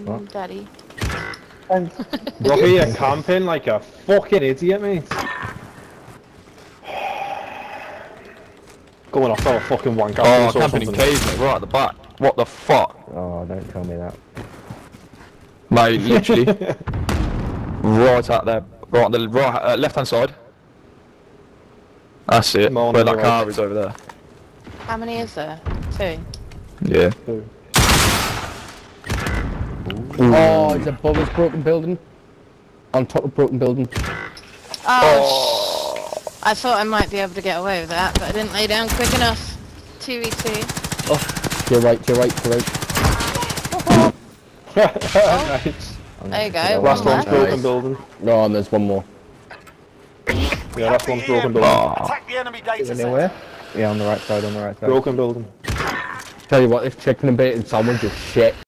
Daddy. Robbie, you're camping like a fucking idiot, mate. Going off to have a fucking wank after Oh, this or camping in something. caves, mate, right at the back. What the fuck? Oh, don't tell me that. Mate, literally. Right out there. Right on the left hand side. That's it. Come on, Where that anyway. car is over there. How many is there? 2. Yeah. Oh, it's above this broken building. On top of broken building. Oh, I thought I might be able to get away with that, but I didn't lay down quick enough. 2v2. Oh, to your right, to your right, to your right. Nice. There you go. Last one one's left. broken building. No, and there's one more. Yeah, last one's broken building. Attack the enemy data set. Anywhere? Yeah, on the right side, on the right side. Broken building. Tell you what, this chicken and bacon sandwich is shit.